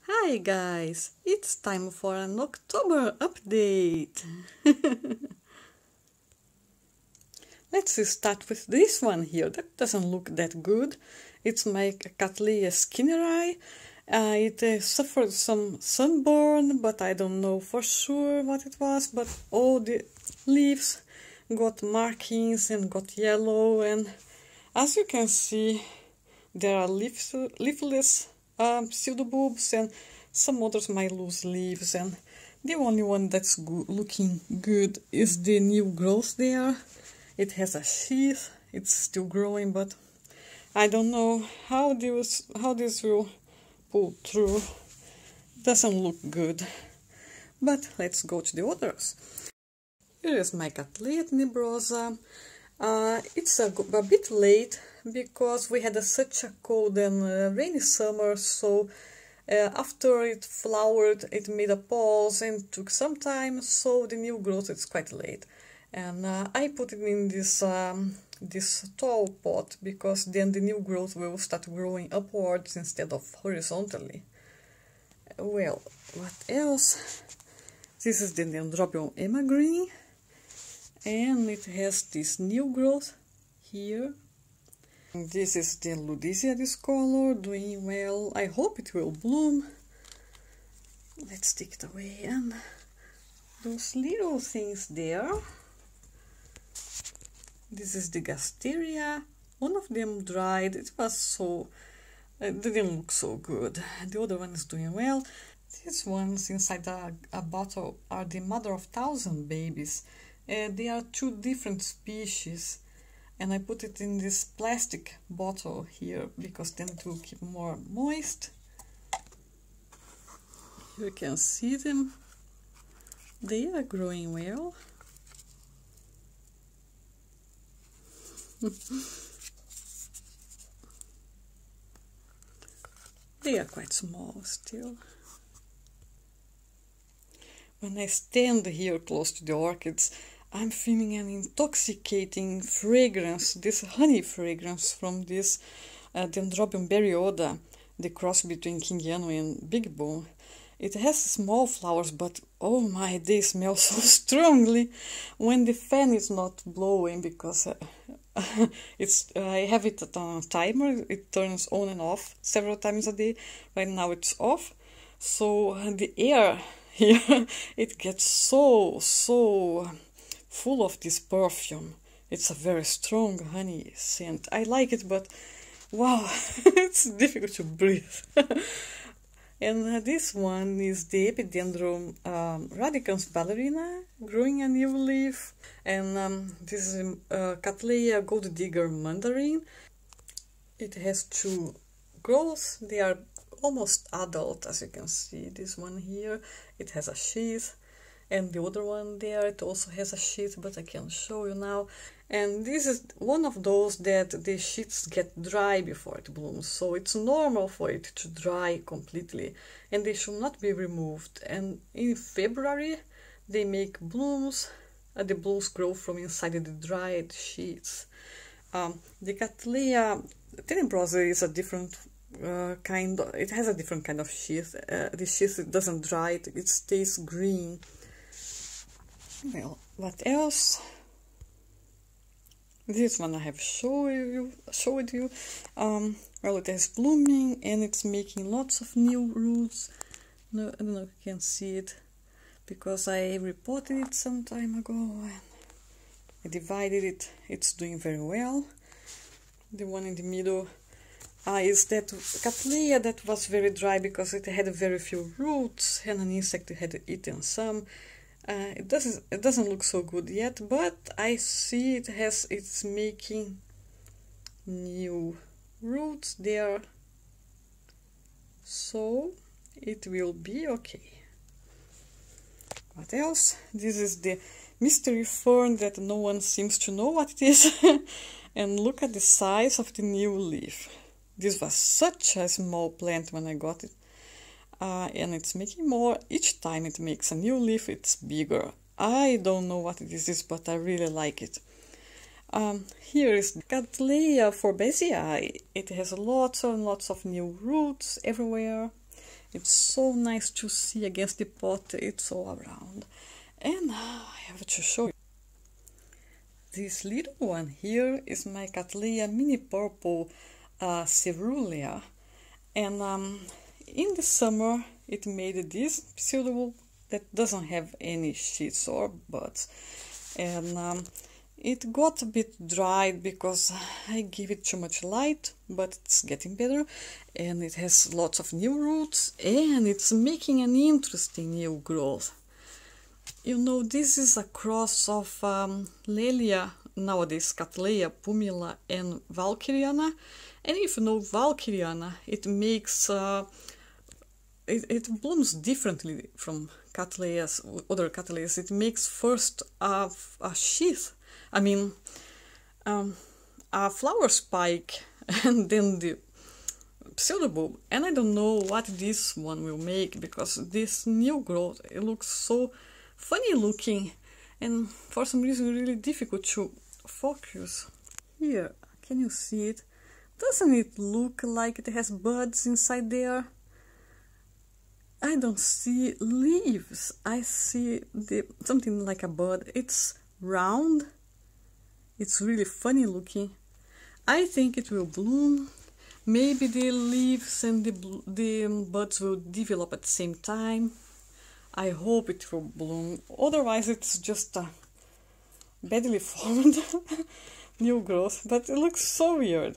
Hi guys, it's time for an October update. Let's start with this one here. That doesn't look that good. It's my Cattleya skinneri. It suffered some sunburn, but I don't know for sure what it was. But all the leaves got markings and got yellow, and as you can see, there are leafless pseudobulbs, and some others might lose leaves, and the only one that's looking good is the new growth there. It has a sheath, it's still growing, but I don't know how this will pull through. Doesn't look good. But let's go to the others. Here is my Cattleya tenebrosa. It's a bit late because we had such a cold and rainy summer, so after it flowered it made a pause and took some time, so the new growth is quite late. And I put it in this tall pot because then the new growth will start growing upwards instead of horizontally. Well, what else? This is the Dendrobium Emagreen, and it has this new growth here. And this is the Ludisia discolor, doing well. I hope it will bloom. Let's take it away, and those little things there. This is the Gasteria. One of them dried. It didn't look so good. The other one is doing well. These ones inside a bottle are the mother of 1,000 babies. They are two different species, and I put it in this plastic bottle here because then it will keep more moist. You can see them. They are growing well. They are quite small still. When I stand here close to the orchids, I'm feeling an intoxicating fragrance, this honey fragrance from this Dendrobium berryoda, the cross between Kingiano and Big Bone. It has small flowers, but oh my, they smell so strongly when the fan is not blowing, because I have it on a timer. It turns on and off several times a day. Right now it's off, so the air here it gets so full of this perfume. It's a very strong honey scent. I like it, but wow, it's difficult to breathe. And this one is the Epidendrum radicans ballerina, growing a new leaf. And this is Cattleya gold digger mandarin. It has two growths. They are almost adult, as you can see. This one here, it has a sheath. And the other one there, it also has a sheath, but I can't show you now. And this is one of those that the sheaths get dry before it blooms, so it's normal for it to dry completely, and they should not be removed. And in February they make blooms, the blooms grow from inside the dried sheaths. The Cattleya tenebrosa is a different kind. It has a different kind of sheath. The sheath doesn't dry; it stays green. Well, what else? This one I have showed you. Well, it is blooming and it's making lots of new roots. No, I don't know if you can see it because I repotted it some time ago and I divided it. It's doing very well. The one in the middle is that Cattleya that was very dry because it had very few roots and an insect had eaten some. It doesn't look so good yet, but I see it's making new roots there, so it will be okay. What else? This is the mystery fern that no one seems to know what it is. And look at the size of the new leaf. This was such a small plant when I got it. And it's making more. Each time it makes a new leaf, it's bigger. I don't know what this is, but I really like it. Here is Cattleya forbesii. It has lots and lots of new roots everywhere. It's so nice to see against the pot. It's all around. And now I have to show you. This little one here is my Cattleya Mini Purple Cerulean. And in the summer it made this pseudobulb that doesn't have any sheaths or buds. And it got a bit dried because I gave it too much light, but it's getting better. And it has lots of new roots and it's making an interesting new growth. You know, this is a cross of Lelia, nowadays Cattleya, Pumila and Valkyriana. And if you know Valkyriana, it makes, it blooms differently from Cattleyas, other Cattleyas. It makes first a sheath, I mean, a flower spike and then the pseudobulb. And I don't know what this one will make because this new growth, it looks so funny looking and for some reason really difficult to focus. Here, can you see it? Doesn't it look like it has buds inside there? I don't see leaves. I see something like a bud. It's round. It's really funny looking. I think it will bloom. Maybe the leaves and the buds will develop at the same time. I hope it will bloom. Otherwise it's just a badly formed new growth. But it looks so weird.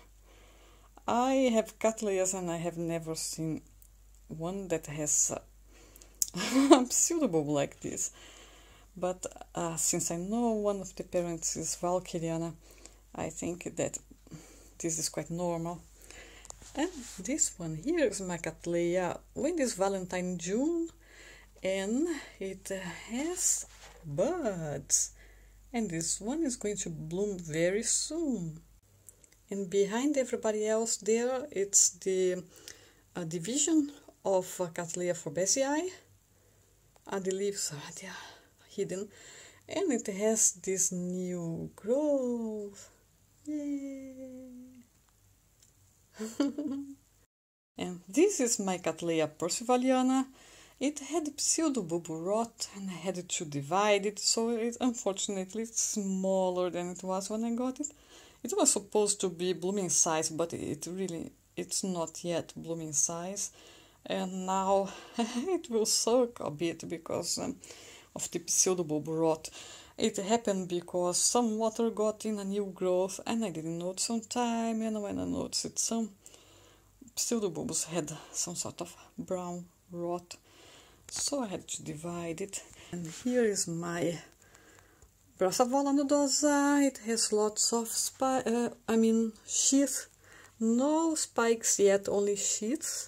I have Cattleyas and I have never seen one that has a pseudobulb like this. But since I know one of the parents is Valkyriana, I think that this is quite normal. And this one here is my Cattleya when this Valentine June, and it has buds. And this one is going to bloom very soon. And behind everybody else there, it's the division of Cattleya Forbesii. The leaves are there, hidden. And it has this new growth. Yay! And this is my Cattleya Percivaliana. It had pseudobulb rot and I had to divide it, so unfortunately it's smaller than it was when I got it. It was supposed to be blooming size, but it's not yet blooming size. And now it will suck a bit because of the pseudobulb rot. It happened because some water got in a new growth and I didn't notice on time, and when I noticed it, some pseudobulbs had some sort of brown rot. So I had to divide it. And here is my Brassavola nudosa. It has lots of sheaths. No spikes yet, only sheaths.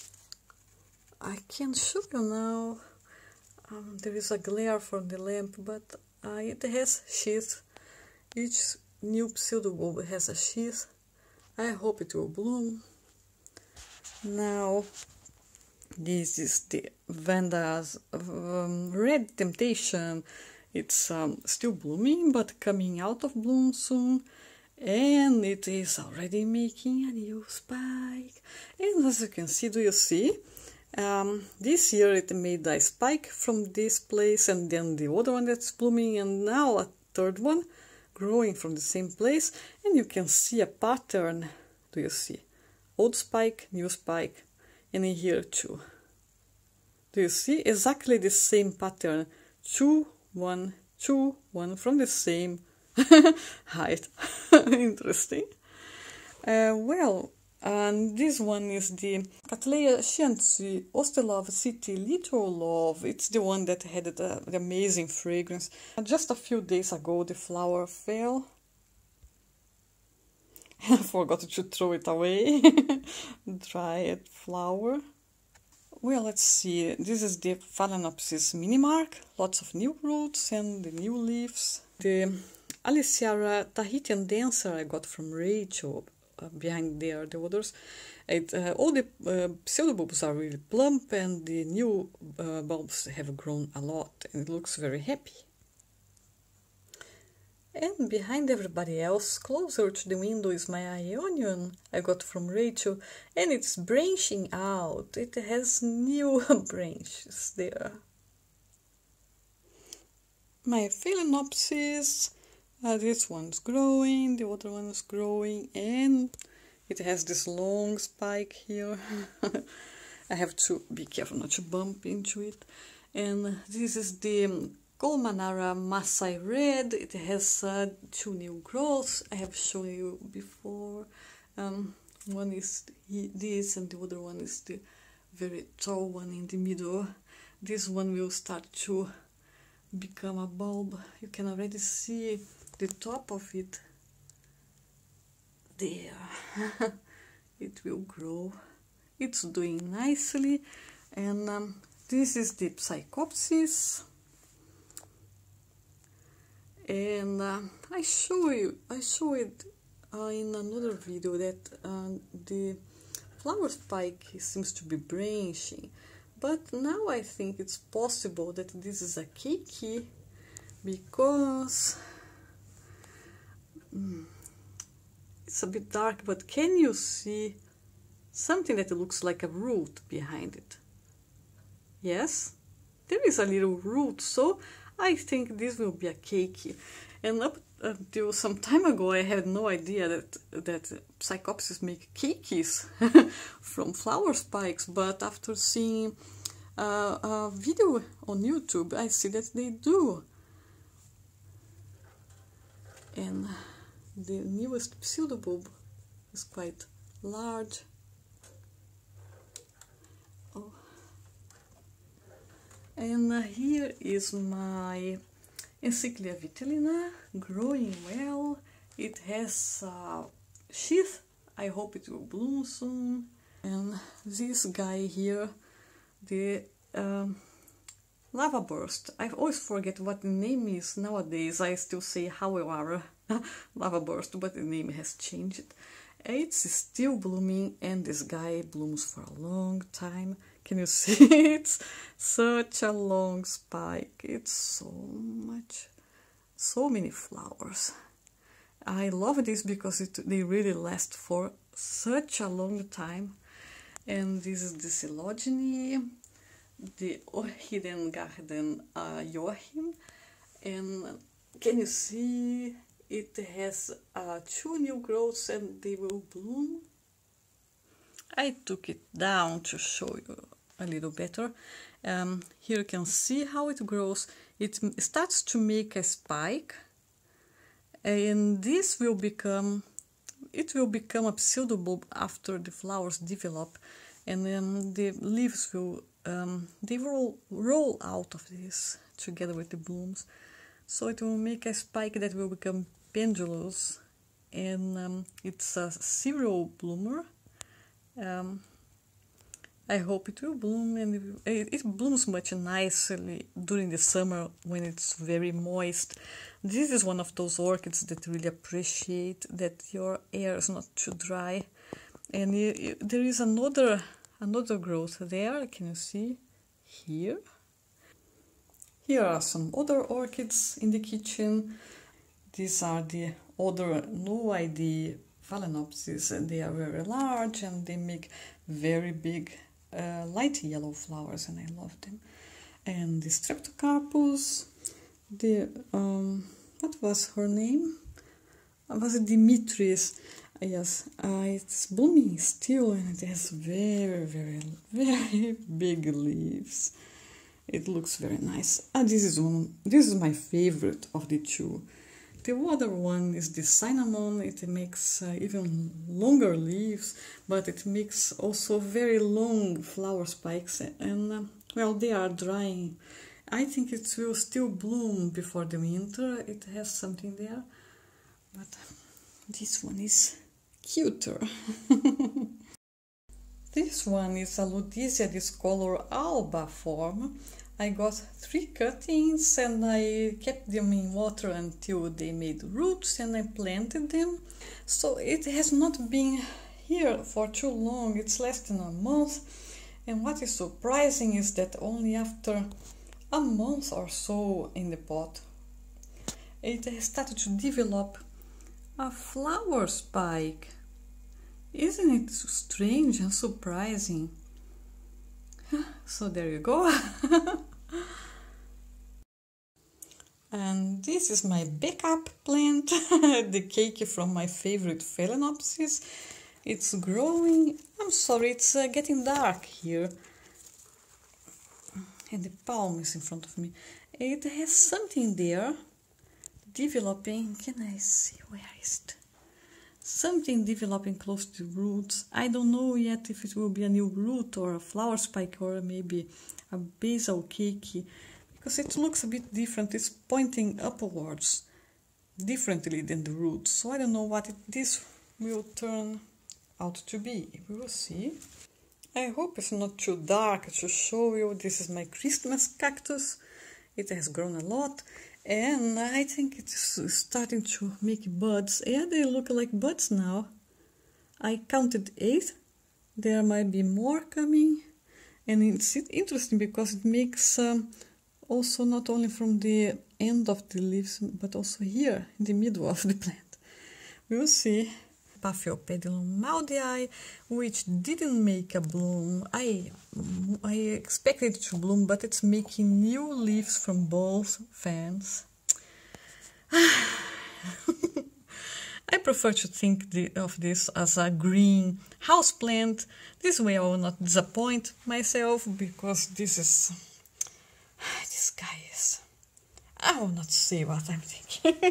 I can show you now. There is a glare from the lamp, but it has sheaths. Each new pseudobulb has a sheath. I hope it will bloom. Now, this is the Vanda's Red Temptation. It's still blooming, but coming out of bloom soon. And it is already making a new spike. And as you can see, do you see? This year it made a spike from this place, and then the other one that's blooming, and now a third one growing from the same place. And you can see a pattern. Do you see? Old spike, new spike, and in here too. Do you see? Exactly the same pattern. 2, 1, 2, 1 from the same height. Interesting. And this one is the Cattleya Chianti Ostelov City Little Love. It's the one that had the amazing fragrance. Just a few days ago the flower fell. I forgot to throw it away. Dried flower. Well, let's see. This is the Phalaenopsis minimark. Lots of new roots and the new leaves. The Aliciara Tahitian Dancer I got from Rachel. Behind there, the others. All the pseudobulbs are really plump, and the new bulbs have grown a lot, and it looks very happy. And behind everybody else, closer to the window, is my Ionian I got from Rachel, and it's branching out. It has new branches there. My Phalaenopsis, this one's growing, the other one is growing, and it has this long spike here. I have to be careful not to bump into it. And this is the Colmanara Masai Red. It has 2 new growths. I have shown you before. One is this, and the other one is the very tall one in the middle. This one will start to become a bulb. You can already see the top of it there. It will grow. It's doing nicely. And this is the Psychopsis. And I showed in another video that the flower spike seems to be branching. But now I think it's possible that this is a keiki, because it's a bit dark, but can you see something that looks like a root behind it? Yes, there is a little root, so I think this will be a keiki. And up until some time ago, I had no idea that Psychopsis make keikis from flower spikes, but after seeing a video on YouTube, I see that they do. And the newest pseudobulb is quite large. Oh. And here is my Encyclia vitellina, growing well. It has sheath. I hope it will bloom soon. And this guy here, the Lava Burst. I always forget what the name is nowadays. I still say Hawewara Lava Burst, but the name has changed. It's still blooming, and this guy blooms for a long time. Can you see? It's such a long spike. It's so many flowers. I love this because they really last for such a long time. And this is the Coelogene, the Hidden Garden Joachim. And can you see? It has 2 new growths, and they will bloom. I took it down to show you a little better. Here you can see how it grows. It starts to make a spike, and this will become a pseudobulb after the flowers develop, and then the leaves will they will roll out of this together with the blooms. So it will make a spike that will become pendulous, and it's a serial bloomer. I hope it will bloom, and it blooms much nicely during the summer when it's very moist. This is one of those orchids that really appreciate that your air is not too dry. And there is another growth there. Can you see here? Here are some other orchids in the kitchen. These are the other Nooidea Phalaenopsis, and they are very large and they make very big light yellow flowers, and I love them. And the Streptocarpus, the what was her name? Was it Dimitris? Yes, it's blooming still, and it has very, very, very big leaves. It looks very nice. This is my favorite of the 2. The other one is the Cinnamon. It makes even longer leaves, but it makes also very long flower spikes, and well, they are drying. I think it will still bloom before the winter. It has something there, but this one is cuter. This one is a Ludisia discolor alba form. I got 3 cuttings, and I kept them in water until they made roots, and I planted them. So it has not been here for too long. It's less than a month. And what is surprising is that only after a month or so in the pot, it has started to develop a flower spike. Isn't it strange and surprising? So there you go. And this is my backup plant, the cake from my favorite Phalaenopsis. It's growing. I'm sorry, it's getting dark here. And the palm is in front of me. It has something there developing. Can I see? Where is it? Something developing close to the roots. I don't know yet if it will be a new root or a flower spike or maybe a basil cake, because it looks a bit different. It's pointing upwards differently than the roots. So I don't know what this will turn out to be. We will see. I hope it's not too dark to show you. This is my Christmas cactus. It has grown a lot. And I think it's starting to make buds. Yeah, they look like buds now. I counted 8. There might be more coming. And it's interesting because it makes also not only from the end of the leaves, but also here in the middle of the plant. We will see. Paphiopedilum maudii, which didn't make a bloom. I expected it to bloom, but it's making new leaves from both fans. I prefer to think of this as a green houseplant. This way I will not disappoint myself, because this guy is... I will not say what I'm thinking.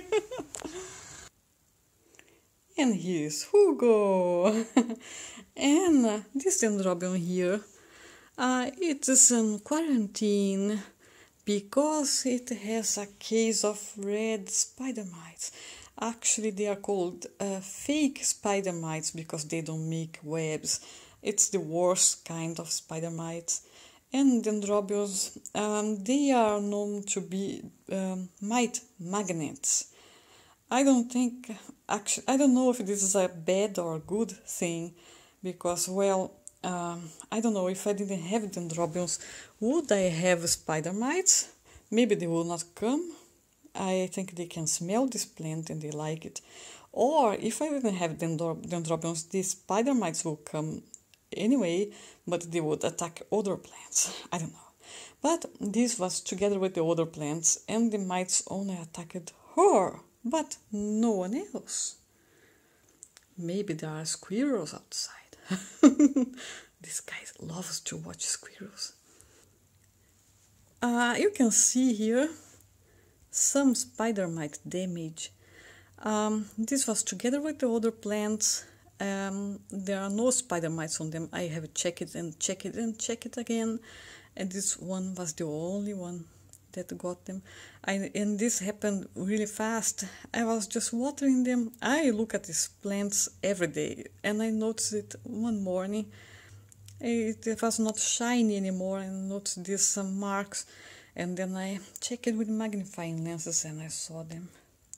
And here's Hugo. And this dendrobium here, it is in quarantine because it has a case of red spider mites. Actually, they are called fake spider mites because they don't make webs. It's the worst kind of spider mites. And dendrobiums, they are known to be mite magnets. I don't know if this is a bad or good thing, because, well, I don't know, if I didn't have dendrobiums, would I have spider mites? Maybe they will not come. I think they can smell this plant and they like it. Or if I didn't have dendrobiums, the spider mites will come anyway, but they would attack other plants. I don't know. But this was together with the other plants, and the mites only attacked her, but no one else. Maybe there are squirrels outside. This guy loves to watch squirrels. You can see here some spider mite damage. This was together with the other plants. There are no spider mites on them. I have checked it and checked it and checked it again, and this one was the only one that got them. And this happened really fast. I was just watering them. I look at these plants every day, and I noticed it one morning. It was not shiny anymore, and noticed these marks, and then I checked it with magnifying lenses and I saw them.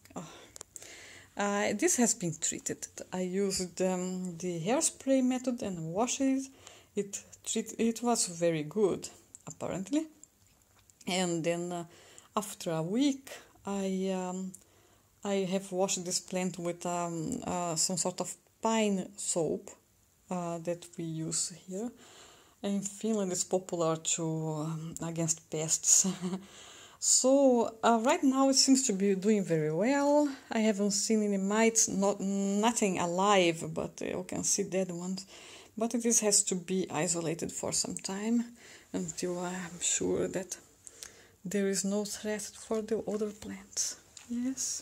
This has been treated. I used the hairspray method and washed it. It was very good, apparently. And then after a week, I have washed this plant with some sort of pine soap that we use here. In Finland, it's popular against pests. So right now it seems to be doing very well. I haven't seen any mites, nothing alive, but you can see dead ones. But this has to be isolated for some time until I'm sure that there is no threat for the other plants. Yes.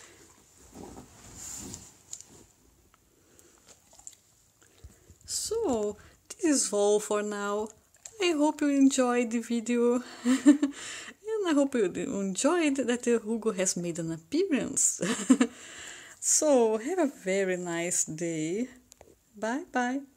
So, this is all for now. I hope you enjoyed the video. And I hope you enjoyed that Hugo has made an appearance. So, have a very nice day. Bye bye.